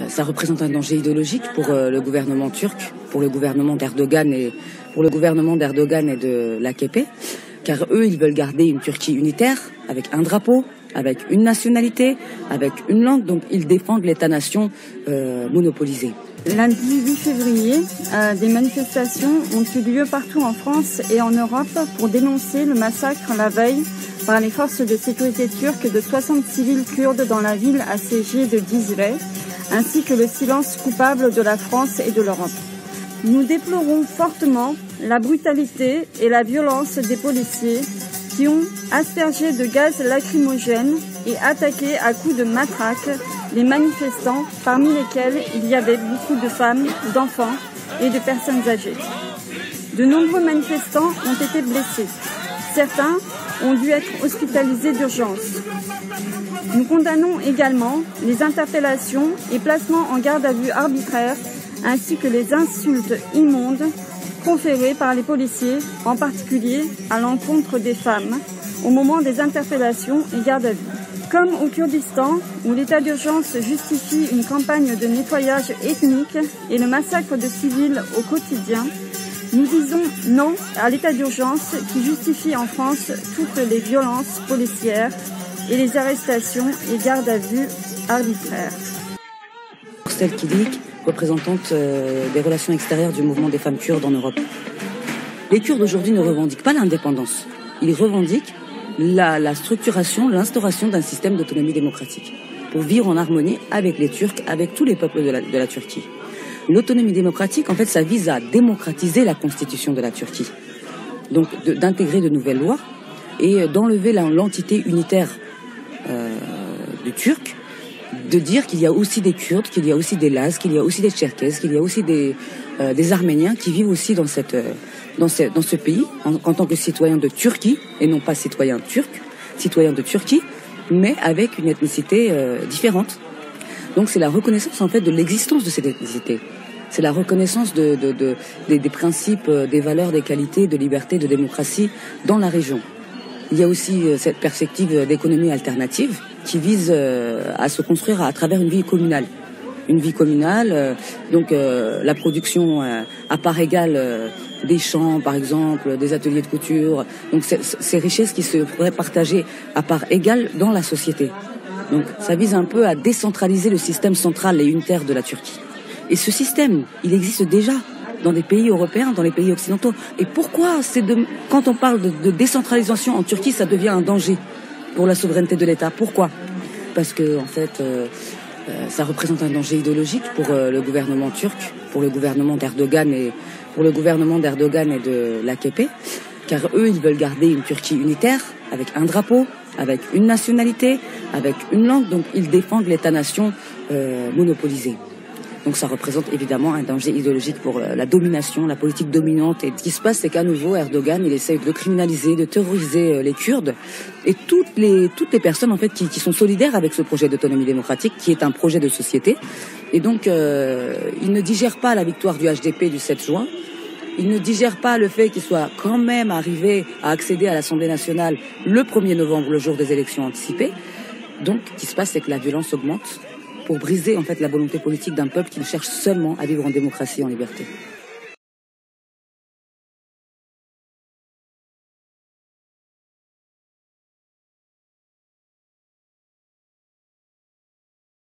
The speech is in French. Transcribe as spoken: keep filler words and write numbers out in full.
ça représente un danger idéologique pour euh, le gouvernement turc, pour le gouvernement d'Erdogan et pour le gouvernement d'Erdogan et de l'A K P, car eux, ils veulent garder une Turquie unitaire, avec un drapeau, avec une nationalité, avec une langue, donc ils défendent l'État-nation euh, monopolisé. Lundi huit février, euh, des manifestations ont eu lieu partout en France et en Europe pour dénoncer le massacre la veille par les forces de sécurité turques de soixante civils kurdes dans la ville assiégée de Dizre, ainsi que le silence coupable de la France et de l'Europe. Nous déplorons fortement la brutalité et la violence des policiers qui ont aspergé de gaz lacrymogène et attaqué à coups de matraque les manifestants, parmi lesquels il y avait beaucoup de femmes, d'enfants et de personnes âgées. De nombreux manifestants ont été blessés. Certains ont dû être hospitalisés d'urgence. Nous condamnons également les interpellations et placements en garde à vue arbitraires, ainsi que les insultes immondes proférées par les policiers, en particulier à l'encontre des femmes, au moment des interpellations et gardes à vue. Comme au Kurdistan, où l'état d'urgence justifie une campagne de nettoyage ethnique et le massacre de civils au quotidien, nous disons non à l'état d'urgence qui justifie en France toutes les violences policières et les arrestations et gardes à vue arbitraires. Nursel Kilik, représentante euh, des relations extérieures du mouvement des femmes kurdes en Europe. Les Kurdes aujourd'hui ne revendiquent pas l'indépendance, ils revendiquent La, la structuration, l'instauration d'un système d'autonomie démocratique pour vivre en harmonie avec les Turcs, avec tous les peuples de la, de la Turquie. L'autonomie démocratique, en fait, ça vise à démocratiser la constitution de la Turquie. Donc, d'intégrer de, de nouvelles lois et d'enlever l'entité unitaire euh, du Turc, de dire qu'il y a aussi des Kurdes, qu'il y a aussi des Lazes, qu'il y a aussi des Tcherkesses, qu'il y a aussi des, euh, des Arméniens qui vivent aussi dans cette... Euh, Dans ce, dans ce pays, en, en tant que citoyen de Turquie, et non pas citoyen turc, citoyen de Turquie, mais avec une ethnicité euh, différente. Donc c'est la reconnaissance en fait de l'existence de cette ethnicité. C'est la reconnaissance de, de, de, des, des principes, des valeurs, des qualités, de liberté, de démocratie dans la région. Il y a aussi euh, cette perspective d'économie alternative qui vise euh, à se construire à, à travers une vie communale. Une vie communale, euh, donc euh, la production euh, à part égale euh, des champs, par exemple, des ateliers de couture. Donc ces richesses qui se pourraient partager à part égale dans la société. Donc ça vise un peu à décentraliser le système central et unitaire de la Turquie. Et ce système, il existe déjà dans des pays européens, dans les pays occidentaux. Et pourquoi c'est de, quand on parle de, de décentralisation en Turquie, ça devient un danger pour la souveraineté de l'État? Pourquoi? Parce que en fait... Euh, Euh, ça représente un danger idéologique pour euh, le gouvernement turc, pour le gouvernement d'Erdogan et pour le gouvernement d'Erdogan et de l'A K P, car eux, ils veulent garder une Turquie unitaire, avec un drapeau, avec une nationalité, avec une langue, donc ils défendent l'État-nation euh, monopolisé. Donc ça représente évidemment un danger idéologique pour la domination, la politique dominante. Et ce qui se passe, c'est qu'à nouveau, Erdogan, il essaye de criminaliser, de terroriser les Kurdes et toutes les, toutes les personnes en fait qui, qui sont solidaires avec ce projet d'autonomie démocratique, qui est un projet de société. Et donc, euh, il ne digère pas la victoire du H D P du sept juin. Il ne digère pas le fait qu'il soit quand même arrivé à accéder à l'Assemblée nationale le premier novembre, le jour des élections anticipées. Donc, ce qui se passe, c'est que la violence augmente pour briser en fait la volonté politique d'un peuple qui cherche seulement à vivre en démocratie et en liberté.